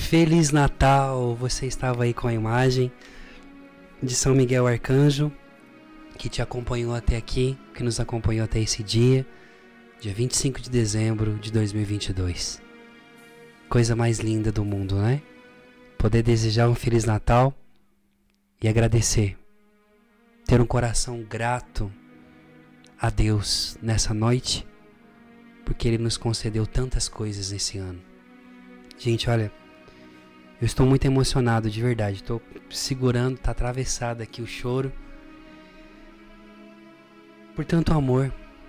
Feliz Natal! Você estava aí com a imagem de São Miguel Arcanjo, que te acompanhou até aqui, que nos acompanhou até esse dia 25 de dezembro de 2022. Coisa mais linda do mundo, né? Poder desejar um Feliz Natal e agradecer. Ter um coração grato a Deus nessa noite, porque Ele nos concedeu tantas coisas nesse ano. Gente, olha, eu estou muito emocionado, de verdade. Estou segurando, está atravessado aqui o choro. Por tanto amor.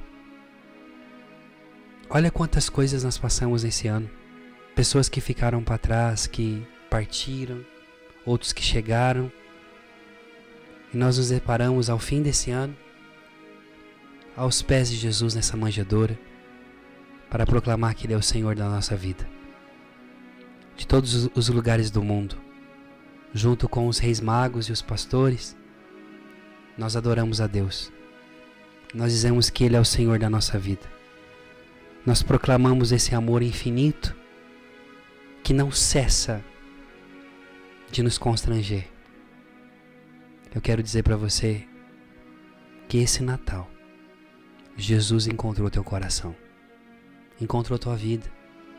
Olha quantas coisas nós passamos nesse ano. Pessoas que ficaram para trás, que partiram, outros que chegaram. E nós nos deparamos ao fim desse ano, aos pés de Jesus nessa manjedoura, para proclamar que Ele é o Senhor da nossa vida. De todos os lugares do mundo, junto com os reis magos e os pastores, nós adoramos a Deus. Nós dizemos que Ele é o Senhor da nossa vida. Nós proclamamos esse amor infinito que não cessa de nos constranger. Eu quero dizer para você que esse Natal, Jesus encontrou teu coração, encontrou tua vida.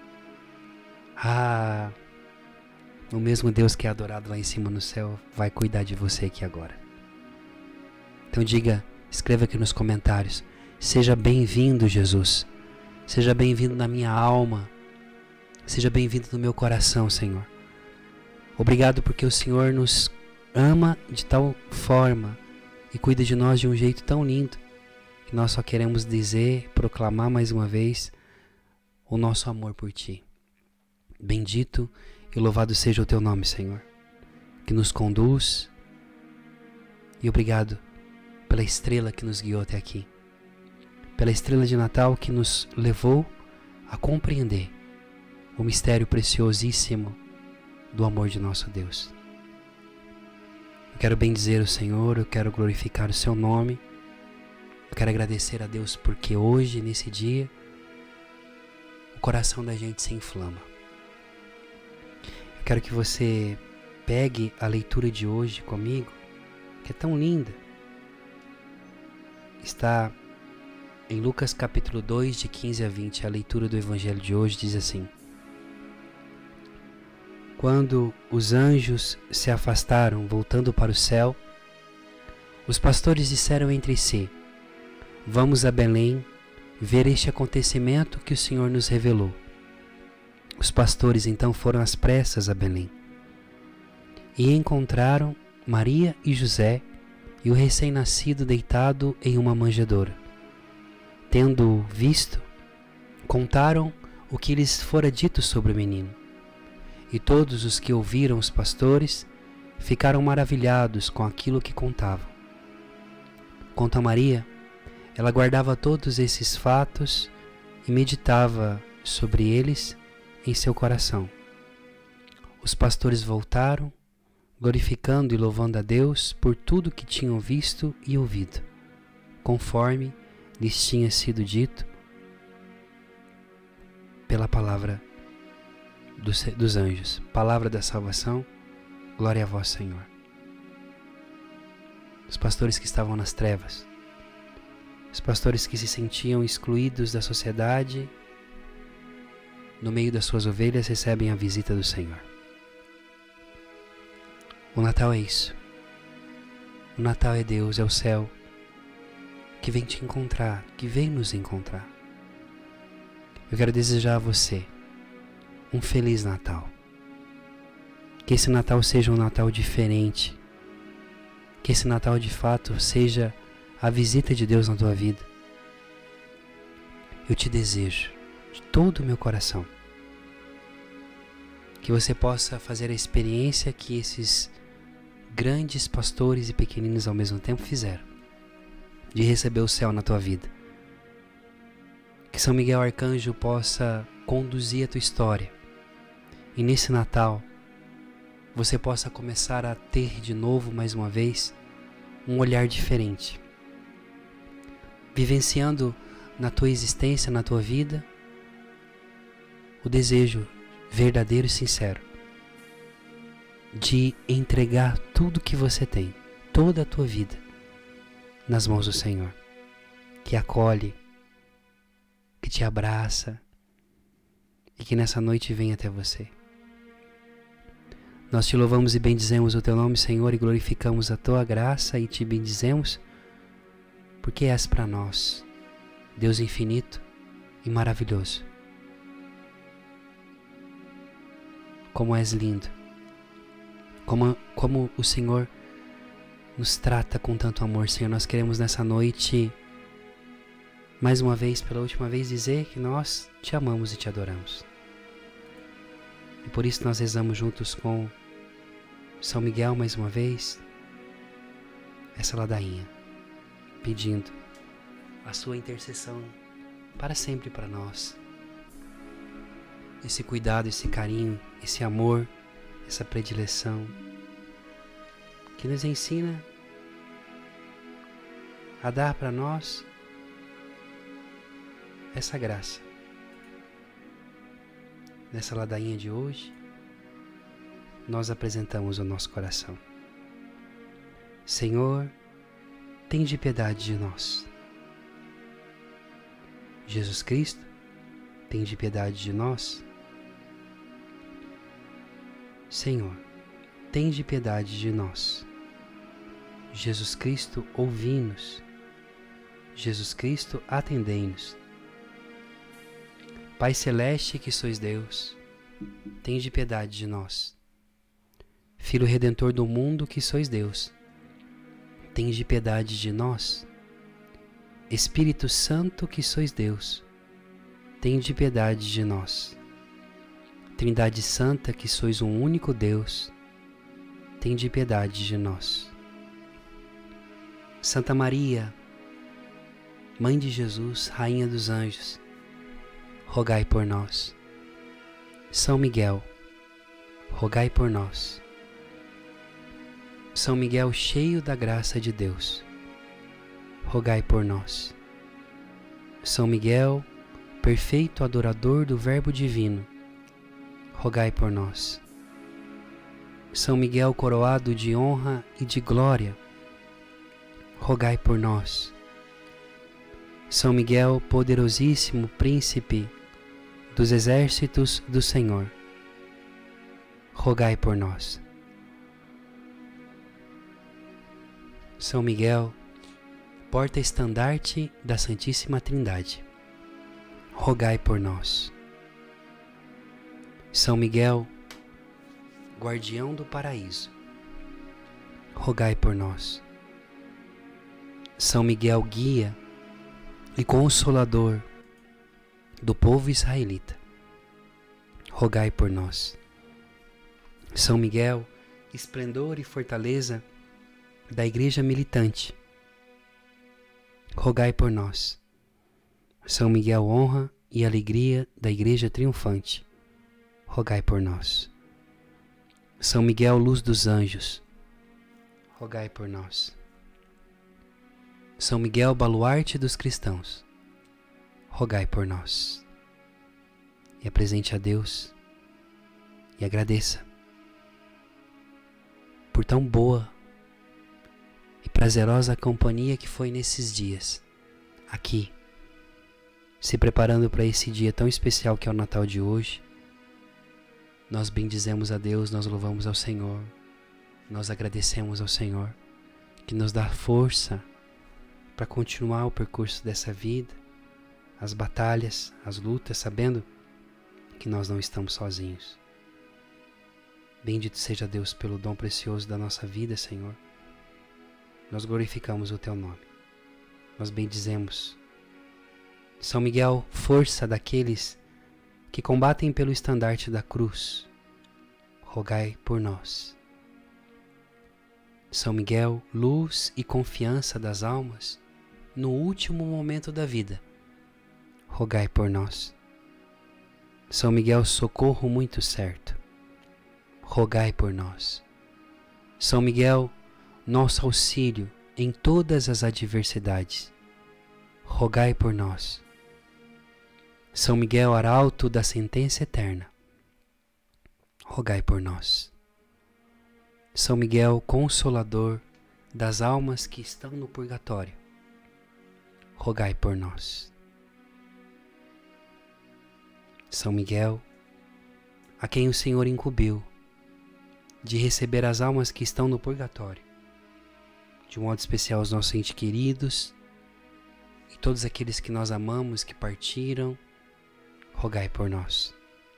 O mesmo Deus que é adorado lá em cima no céu vai cuidar de você aqui agora. Então escreva aqui nos comentários: seja bem-vindo, Jesus. Seja bem-vindo na minha alma. Seja bem-vindo no meu coração, Senhor. Obrigado porque o Senhor nos ama de tal forma e cuida de nós de um jeito tão lindo que nós só queremos dizer, proclamar mais uma vez o nosso amor por Ti. Bendito e louvado seja o Teu nome, Senhor, que nos conduz, e obrigado pela estrela que nos guiou até aqui, pela estrela de Natal que nos levou a compreender o mistério preciosíssimo do amor de nosso Deus. Eu quero bendizer o Senhor, eu quero glorificar o Seu nome, eu quero agradecer a Deus porque hoje, nesse dia, o coração da gente se inflama. Quero que você pegue a leitura de hoje comigo, que é tão linda. Está em Lucas capítulo 2, de 15 a 20. A leitura do Evangelho de hoje diz assim: Quando os anjos se afastaram, voltando para o céu, os pastores disseram entre si: Vamos a Belém ver este acontecimento que o Senhor nos revelou. Os pastores então foram às pressas a Belém e encontraram Maria e José e o recém-nascido deitado em uma manjedoura. Tendo-o visto, contaram o que lhes fora dito sobre o menino. E todos os que ouviram os pastores ficaram maravilhados com aquilo que contavam. Quanto a Maria, ela guardava todos esses fatos e meditava sobre eles em seu coração. Os pastores voltaram, glorificando e louvando a Deus por tudo que tinham visto e ouvido, conforme lhes tinha sido dito pela palavra dos anjos. Palavra da salvação, glória a vós, Senhor. Os pastores que estavam nas trevas, os pastores que se sentiam excluídos da sociedade, no meio das suas ovelhas, recebem a visita do Senhor. O Natal é isso. O Natal é Deus, é o céu que vem te encontrar, que vem nos encontrar. Eu quero desejar a você um Feliz Natal. Que esse Natal seja um Natal diferente. Que esse Natal de fato seja a visita de Deus na tua vida. Eu te desejo de todo o meu coração que você possa fazer a experiência que esses grandes pastores e pequeninos ao mesmo tempo fizeram, de receber o céu na tua vida. Que São Miguel Arcanjo possa conduzir a tua história e nesse Natal você possa começar a ter de novo, mais uma vez, um olhar diferente, vivenciando na tua existência, na tua vida, o desejo verdadeiro e sincero de entregar tudo que você tem, toda a tua vida, nas mãos do Senhor, que acolhe, que te abraça e que nessa noite vem até você. Nós te louvamos e bendizemos o teu nome, Senhor, e glorificamos a tua graça e te bendizemos, porque és para nós, Deus infinito e maravilhoso. Como és lindo, como o Senhor nos trata com tanto amor, Senhor. Nós queremos nessa noite, mais uma vez, pela última vez, dizer que nós te amamos e te adoramos. E por isso nós rezamos juntos com São Miguel mais uma vez, essa ladainha, pedindo a sua intercessão para sempre para nós. Esse cuidado, esse carinho, esse amor, essa predileção que nos ensina a dar para nós essa graça. Nessa ladainha de hoje, nós apresentamos o nosso coração. Senhor, tende piedade de nós. Jesus Cristo, tende piedade de nós. Senhor, tende piedade de nós. Jesus Cristo, ouvi-nos. Jesus Cristo, atendei-nos. Pai Celeste, que sois Deus, tende piedade de nós. Filho Redentor do mundo, que sois Deus, tende piedade de nós. Espírito Santo, que sois Deus, tende piedade de nós. Trindade Santa, que sois um único Deus, tende piedade de nós. Santa Maria, Mãe de Jesus, Rainha dos Anjos, rogai por nós. São Miguel, rogai por nós. São Miguel, cheio da graça de Deus, rogai por nós. São Miguel, perfeito adorador do Verbo Divino, rogai por nós. São Miguel, coroado de honra e de glória, rogai por nós. São Miguel, poderosíssimo príncipe dos exércitos do Senhor, rogai por nós. São Miguel, porta-estandarte da Santíssima Trindade, rogai por nós. São Miguel, guardião do paraíso, rogai por nós. São Miguel, guia e consolador do povo israelita, rogai por nós. São Miguel, esplendor e fortaleza da Igreja militante, rogai por nós. São Miguel, honra e alegria da Igreja triunfante, rogai por nós. São Miguel, luz dos anjos, rogai por nós. São Miguel, baluarte dos cristãos, rogai por nós. E apresente a Deus e agradeça por tão boa e prazerosa companhia que foi nesses dias, aqui, se preparando para esse dia tão especial que é o Natal de hoje. Nós bendizemos a Deus, nós louvamos ao Senhor, nós agradecemos ao Senhor que nos dá força para continuar o percurso dessa vida, as batalhas, as lutas, sabendo que nós não estamos sozinhos. Bendito seja Deus pelo dom precioso da nossa vida, Senhor. Nós glorificamos o Teu nome, nós bendizemos. São Miguel, força daqueles que combatem pelo estandarte da cruz, rogai por nós. São Miguel, luz e confiança das almas no último momento da vida, rogai por nós. São Miguel, socorro muito certo, rogai por nós. São Miguel, nosso auxílio em todas as adversidades, rogai por nós. São Miguel, arauto da sentença eterna, rogai por nós. São Miguel, consolador das almas que estão no purgatório, rogai por nós. São Miguel, a quem o Senhor incumbiu de receber as almas que estão no purgatório, de modo especial os nossos entes queridos e todos aqueles que nós amamos, que partiram, rogai por nós.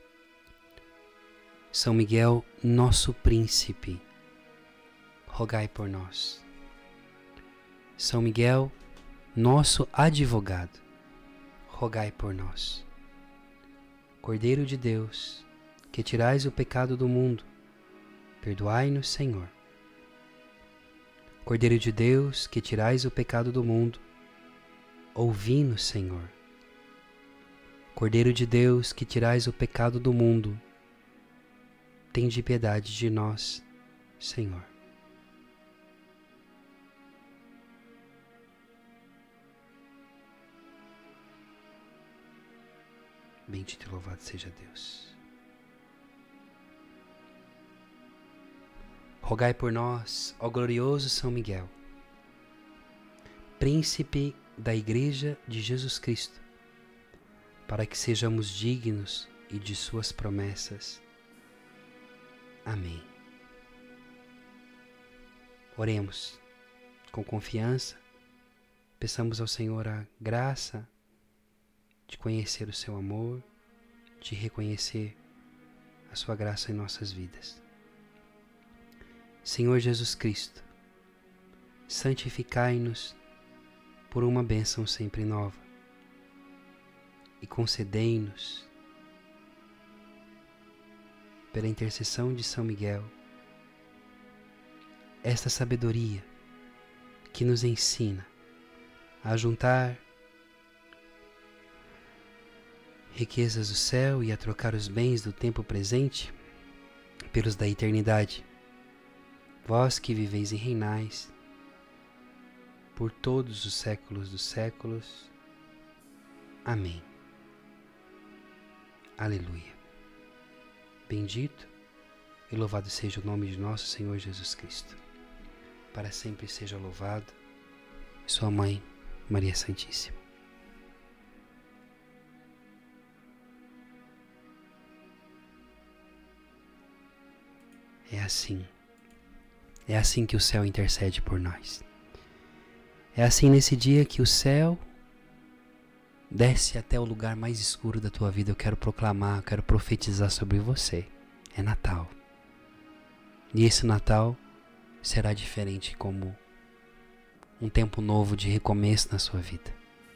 São Miguel, nosso príncipe, rogai por nós. São Miguel, nosso advogado, rogai por nós. Cordeiro de Deus, que tirais o pecado do mundo, perdoai-nos, Senhor. Cordeiro de Deus, que tirais o pecado do mundo, ouvi-nos, Senhor. Cordeiro de Deus, que tirais o pecado do mundo, tende piedade de nós, Senhor. Bendito e louvado seja Deus. Rogai por nós, ó glorioso São Miguel, príncipe da Igreja de Jesus Cristo, para que sejamos dignos e de suas promessas. Amém. Oremos com confiança, peçamos ao Senhor a graça de conhecer o seu amor, de reconhecer a sua graça em nossas vidas. Senhor Jesus Cristo, santificai-nos por uma bênção sempre nova e concedei-nos, pela intercessão de São Miguel, esta sabedoria que nos ensina a juntar riquezas do céu e a trocar os bens do tempo presente pelos da eternidade. Vós que viveis e reinais por todos os séculos dos séculos. Amém. Aleluia. Bendito e louvado seja o nome de nosso Senhor Jesus Cristo. Para sempre seja louvado sua mãe, Maria Santíssima. É assim que o céu intercede por nós. É assim nesse dia que o céu desce até o lugar mais escuro da tua vida. Eu quero proclamar, eu quero profetizar sobre você. É Natal. E esse Natal será diferente, como um tempo novo de recomeço na sua vida.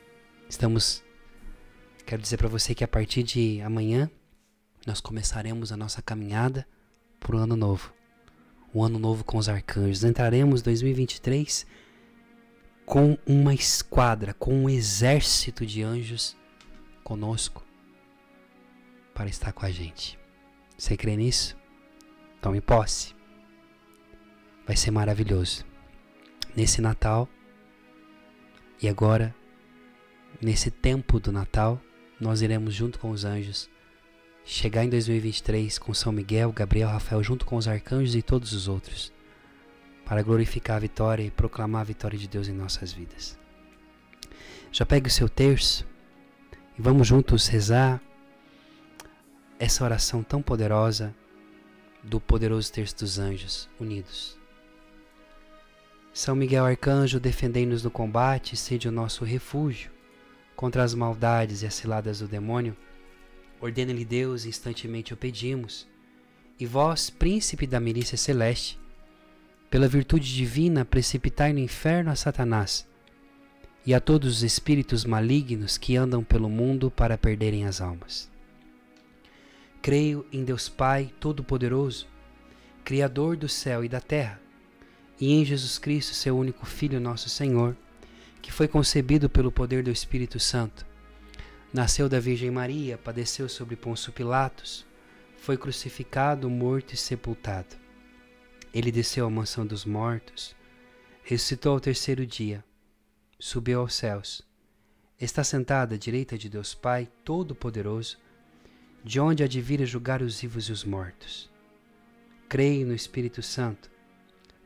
Quero dizer para você que a partir de amanhã nós começaremos a nossa caminhada para o ano novo. O ano novo com os arcanjos. Entraremos em 2023 com uma esquadra, com um exército de anjos conosco para estar com a gente. Você crê nisso? Tome posse. Vai ser maravilhoso. Nesse Natal e agora, nesse tempo do Natal, nós iremos junto com os anjos chegar em 2023 com São Miguel, Gabriel, Rafael, junto com os arcanjos e todos os outros, para glorificar a vitória e proclamar a vitória de Deus em nossas vidas. Já pegue o seu terço e vamos juntos rezar essa oração tão poderosa do poderoso terço dos anjos unidos. São Miguel Arcanjo, defendei-nos no combate, sede o nosso refúgio contra as maldades e as ciladas do demônio. Ordena-lhe Deus, instantemente o pedimos. E vós, príncipe da milícia celeste, pela virtude divina, precipitai no inferno a Satanás e a todos os espíritos malignos que andam pelo mundo para perderem as almas. Creio em Deus Pai Todo-Poderoso, Criador do céu e da terra, e em Jesus Cristo, seu único Filho, nosso Senhor, que foi concebido pelo poder do Espírito Santo. Nasceu da Virgem Maria, padeceu sobre Pôncio Pilatos, foi crucificado, morto e sepultado. Ele desceu à mansão dos mortos, ressuscitou ao terceiro dia, subiu aos céus, está sentado à direita de Deus Pai Todo-Poderoso, de onde há de vir a julgar os vivos e os mortos. Creio no Espírito Santo,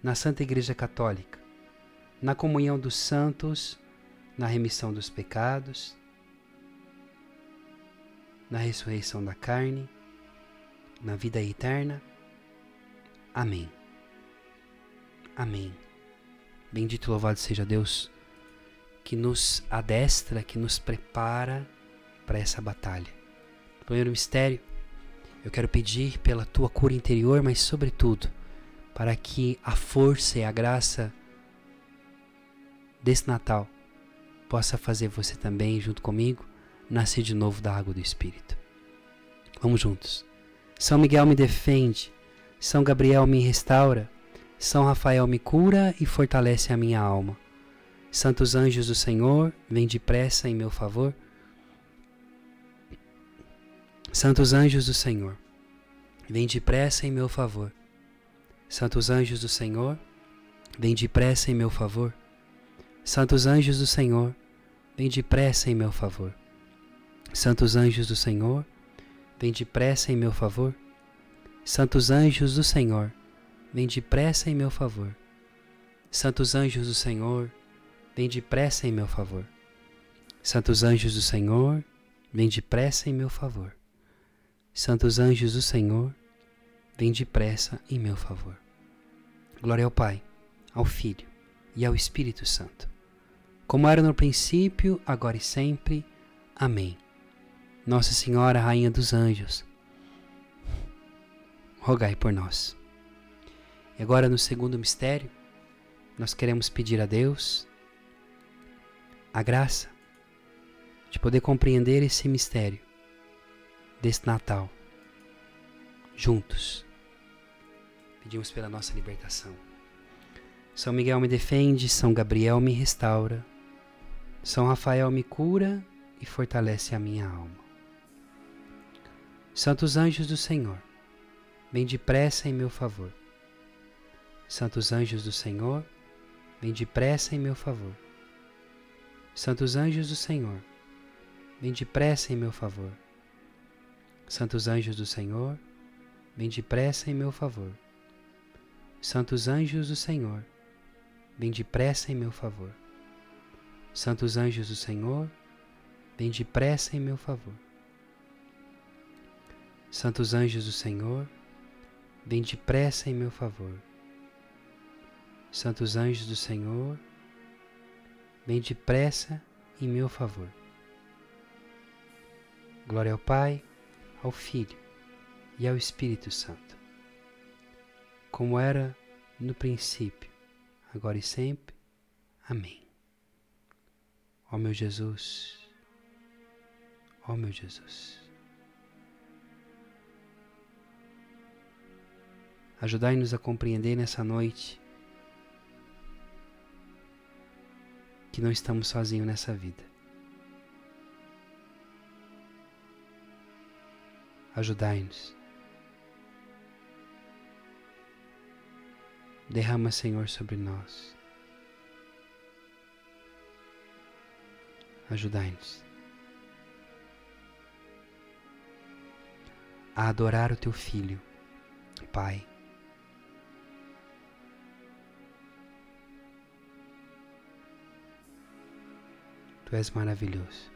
na Santa Igreja Católica, na comunhão dos santos, na remissão dos pecados, na ressurreição da carne, na vida eterna. Amém. Amém. Bendito e louvado seja Deus, que nos adestra, que nos prepara para essa batalha. No primeiro mistério, eu quero pedir pela tua cura interior, mas sobretudo, para que a força e a graça desse Natal possa fazer você também, junto comigo, nascer de novo da água do Espírito. Vamos juntos. São Miguel me defende, São Gabriel me restaura, São Rafael me cura e fortalece a minha alma. Santos anjos do Senhor, vem depressa em meu favor. Santos anjos do Senhor, vem depressa em meu favor. Santos anjos do Senhor, vem depressa em meu favor. Santos anjos do Senhor, vem depressa em meu favor. Santos anjos do Senhor, vem depressa em meu favor. Santos anjos do Senhor, vem depressa em meu favor. Santos anjos do Senhor, vem depressa em meu favor. Santos anjos do Senhor, vem depressa em meu favor. Santos anjos do Senhor, vem depressa em meu favor. Glória ao Pai, ao Filho e ao Espírito Santo, como era no princípio, agora e sempre. Amém. Nossa Senhora, Rainha dos Anjos, rogai por nós. E agora, no segundo mistério, nós queremos pedir a Deus a graça de poder compreender esse mistério desse Natal juntos. Pedimos pela nossa libertação. São Miguel me defende, São Gabriel me restaura, São Rafael me cura e fortalece a minha alma. Santos anjos do Senhor, vem depressa em meu favor. Santos anjos do Senhor, vem depressa em meu favor. Santos anjos do Senhor, vem depressa em meu favor. Santos anjos do Senhor, vem depressa em meu favor. Santos anjos do Senhor, vem depressa em meu favor. Santos anjos do Senhor, vem depressa em meu favor. Santos anjos do Senhor, vem depressa em meu favor. Santos anjos do Senhor, vem depressa em meu favor. Glória ao Pai, ao Filho e ao Espírito Santo, como era no princípio, agora e sempre. Amém. Ó meu Jesus, ó meu Jesus, ajudai-nos a compreender nessa noite que não estamos sozinhos nessa vida. Ajudai-nos. Derrama, Senhor, sobre nós. Ajudai-nos a adorar o Teu Filho, Pai. Tu és maravilhoso.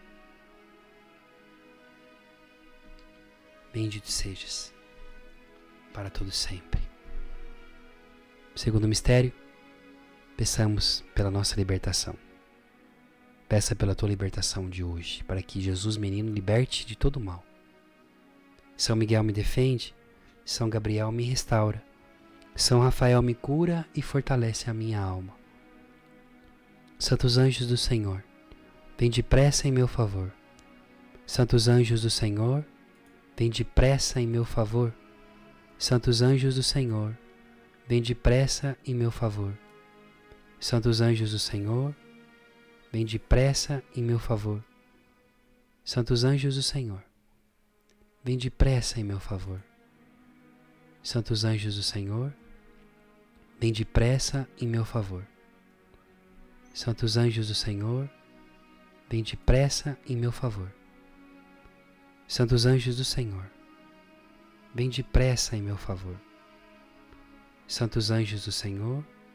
Bendito sejas para todo sempre. Segundo mistério, peçamos pela nossa libertação. Peça pela tua libertação de hoje, para que Jesus menino liberte de todo mal. São Miguel me defende, São Gabriel me restaura, São Rafael me cura e fortalece a minha alma. Santos anjos do Senhor, vem depressa em meu favor. Santos anjos do Senhor, vem depressa em meu favor. Santos anjos do Senhor, vem depressa em meu favor. Santos anjos do Senhor, vem depressa em meu favor. Santos anjos do Senhor, vem depressa em meu favor. Santos anjos do Senhor, vem depressa em meu favor. Santos anjos do Senhor, vem depressa em meu favor. Santos anjos do Senhor, vem depressa em meu favor. Santos anjos do Senhor,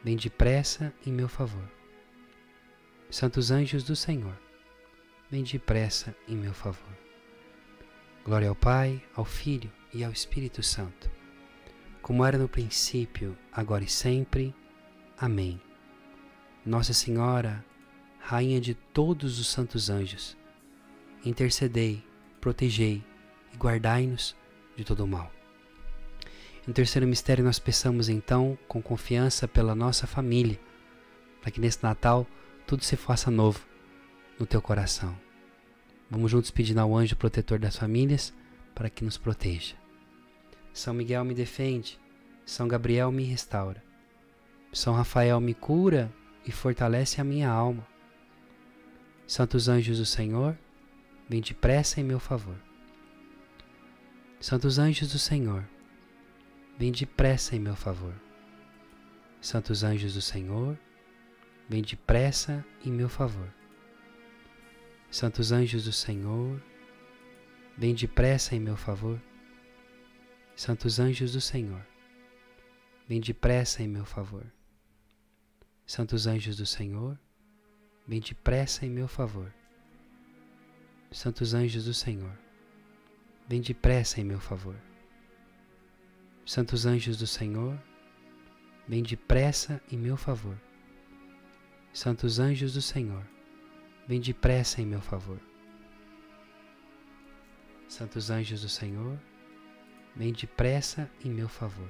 vem depressa em meu favor. Santos anjos do Senhor, vem depressa em meu favor. Glória ao Pai, ao Filho e ao Espírito Santo, como era no princípio, agora e sempre. Amém. Nossa Senhora, Rainha de todos os santos anjos, intercedei, protegei e guardai-nos de todo o mal. No terceiro mistério nós peçamos então, com confiança pela nossa família, para que nesse Natal tudo se faça novo no teu coração. Vamos juntos pedindo ao anjo protetor das famílias para que nos proteja. São Miguel me defende, São Gabriel me restaura, São Rafael me cura e fortalece a minha alma. Santos anjos do Senhor, vem depressa em meu favor. Santos anjos do Senhor, vem depressa em meu favor. Santos anjos do Senhor, vem depressa em meu favor. Santos anjos do Senhor, vem depressa em meu favor. Santos anjos do Senhor, vem depressa em meu favor. Santos anjos do Senhor, vem depressa em meu favor. Santos anjos do Senhor, vem depressa em meu favor. Santos anjos do Senhor, vem depressa em meu favor. Santos anjos do Senhor, vem depressa em meu favor. Santos anjos do Senhor, vem depressa em meu favor.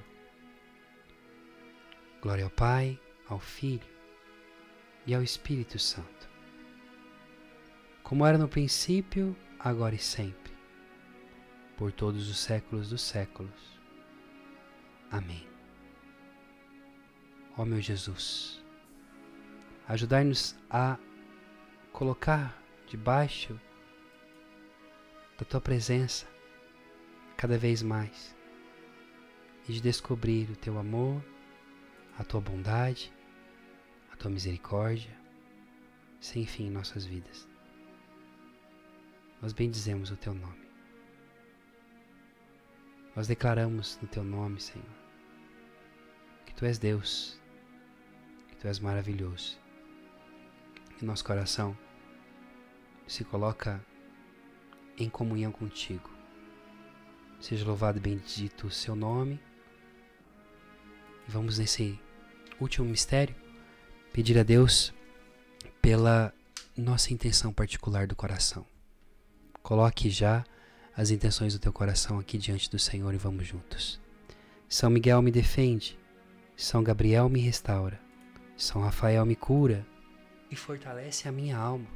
Glória ao Pai, ao Filho e ao Espírito Santo, como era no princípio, agora e sempre, por todos os séculos dos séculos. Amém. Ó meu Jesus, ajudai-nos a colocar debaixo da Tua presença cada vez mais e de descobrir o Teu amor, a Tua bondade, a Tua misericórdia, sem fim em nossas vidas. Nós bendizemos o Teu nome. Nós declaramos no Teu nome, Senhor, que Tu és Deus, que Tu és maravilhoso. Que nosso coração se coloca em comunhão contigo. Seja louvado e bendito o Seu nome. E vamos nesse último mistério pedir a Deus pela nossa intenção particular do coração. Coloque já as intenções do teu coração aqui diante do Senhor e vamos juntos. São Miguel me defende, São Gabriel me restaura, São Rafael me cura e fortalece a minha alma.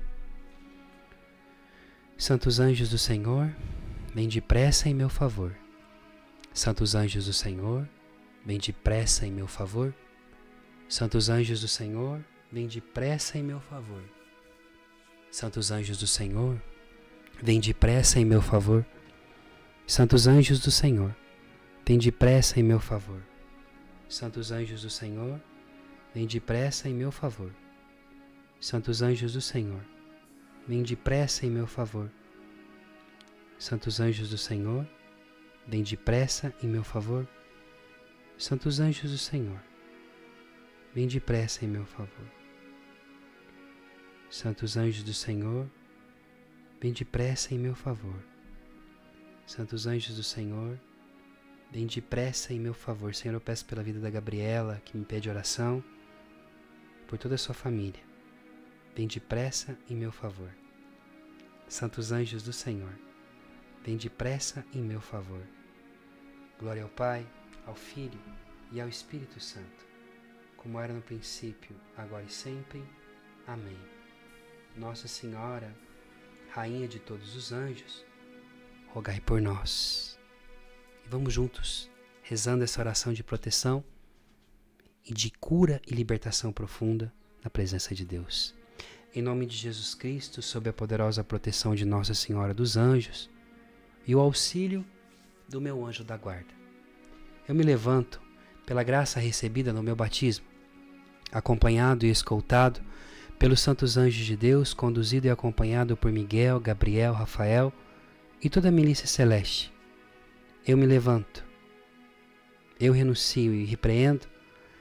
Santos anjos do Senhor, vem depressa em meu favor. Santos anjos do Senhor, vem depressa em meu favor. Santos anjos do Senhor, vem depressa em meu favor. Santos anjos do Senhor, vem depressa em meu favor. Santos anjos do Senhor, vem depressa em meu favor. Santos anjos do Senhor, vem depressa em meu favor. Santos anjos do Senhor, vem depressa em meu favor. Santos anjos do Senhor, vem depressa em meu favor. Santos anjos do Senhor, vem depressa em meu favor. Santos anjos do Senhor, vem depressa em meu favor. Santos anjos do Senhor, vem depressa em meu favor. Senhor, eu peço pela vida da Gabriela, que me pede oração, por toda a sua família. Vem depressa em meu favor. Santos anjos do Senhor, vem depressa em meu favor. Glória ao Pai, ao Filho e ao Espírito Santo, como era no princípio, agora e sempre. Amém. Nossa Senhora, Rainha de todos os anjos, rogai por nós. E vamos juntos, rezando essa oração de proteção e de cura e libertação profunda na presença de Deus. Em nome de Jesus Cristo, sob a poderosa proteção de Nossa Senhora dos Anjos e o auxílio do meu anjo da guarda, eu me levanto pela graça recebida no meu batismo, acompanhado e escoltado pelos santos anjos de Deus, conduzido e acompanhado por Miguel, Gabriel, Rafael e toda a milícia celeste. Eu me levanto, eu renuncio e repreendo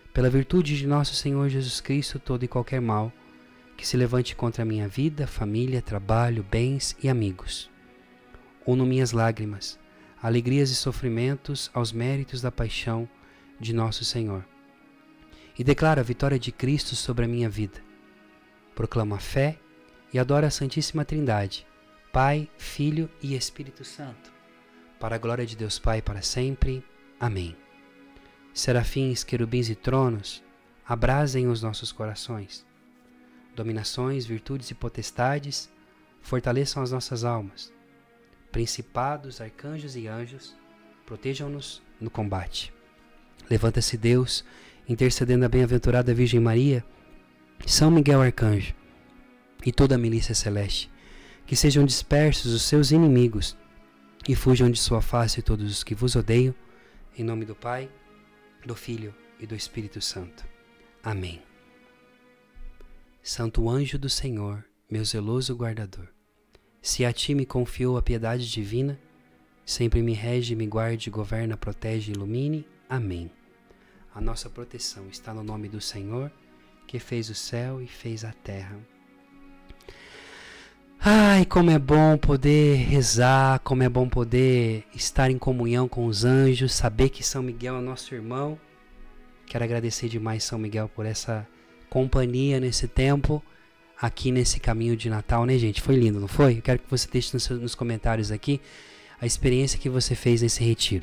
pela virtude de nosso Senhor Jesus Cristo, todo e qualquer mal que se levante contra a minha vida, família, trabalho, bens e amigos. Uno minhas lágrimas, alegrias e sofrimentos aos méritos da paixão de nosso Senhor. E declaro a vitória de Cristo sobre a minha vida. Proclamo a fé e adoro a Santíssima Trindade, Pai, Filho e Espírito Santo, para a glória de Deus Pai para sempre. Amém. Serafins, querubins e tronos, abrasem os nossos corações. Dominações, virtudes e potestades, fortaleçam as nossas almas. Principados, arcanjos e anjos, protejam-nos no combate. Levanta-se Deus, intercedendo a bem-aventurada Virgem Maria, São Miguel Arcanjo e toda a milícia celeste, que sejam dispersos os seus inimigos e fujam de sua face todos os que vos odeiam, em nome do Pai, do Filho e do Espírito Santo. Amém. Santo anjo do Senhor, meu zeloso guardador, se a ti me confiou a piedade divina, sempre me rege, me guarde, governa, protege e ilumine. Amém. A nossa proteção está no nome do Senhor, que fez o céu e fez a terra. Ai, como é bom poder rezar, como é bom poder estar em comunhão com os anjos, saber que São Miguel é nosso irmão. Quero agradecer demais São Miguel por essa companhia nesse tempo, aqui nesse caminho de Natal, né, gente? Foi lindo, não foi? Eu quero que você deixe nos comentários aqui a experiência que você fez nesse retiro.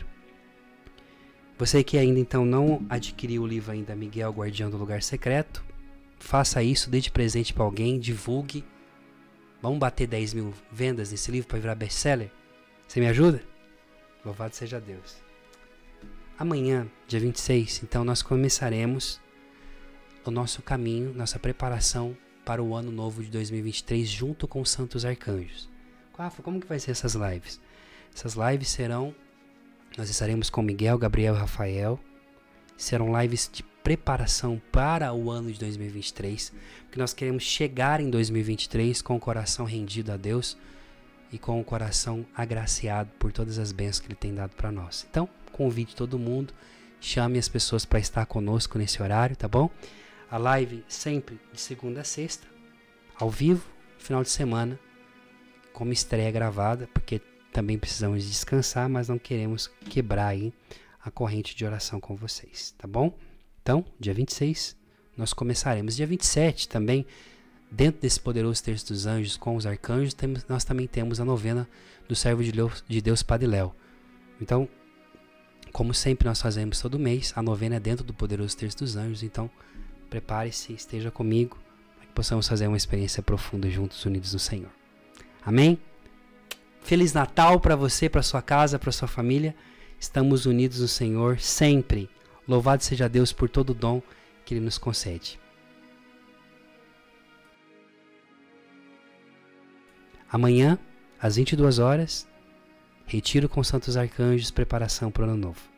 Você que ainda então não adquiriu o livro ainda, Miguel, Guardião do Lugar Secreto, faça isso, dê de presente para alguém, divulgue. Vamos bater 10 mil vendas nesse livro para virar best-seller? Você me ajuda? Louvado seja Deus. Amanhã, dia 26, então nós começaremos o nosso caminho, nossa preparação para o ano novo de 2023 junto com os Santos Arcanjos. Rafa, como que vai ser essas lives? Essas lives serão, nós estaremos com Miguel, Gabriel e Rafael. Serão lives de preparação para o ano de 2023, porque nós queremos chegar em 2023 com o coração rendido a Deus e com o coração agraciado por todas as bênçãos que Ele tem dado para nós. Então, convide todo mundo, chame as pessoas para estar conosco nesse horário, tá bom? A live sempre de segunda a sexta, ao vivo, final de semana, como estreia gravada, porque também precisamos descansar, mas não queremos quebrar aí a corrente de oração com vocês, tá bom? Então, dia 26, nós começaremos. Dia 27 também, dentro desse poderoso terço dos anjos com os arcanjos, nós também temos a novena do servo de Deus Padre Léo. Então, como sempre nós fazemos todo mês, a novena é dentro do poderoso terço dos anjos, então prepare-se, esteja comigo, para que possamos fazer uma experiência profunda juntos, unidos no Senhor. Amém? Feliz Natal para você, para sua casa, para sua família. Estamos unidos no Senhor sempre. Louvado seja Deus por todo o dom que Ele nos concede. Amanhã, às 22 horas, retiro com os Santos Arcanjos, preparação para o Ano Novo.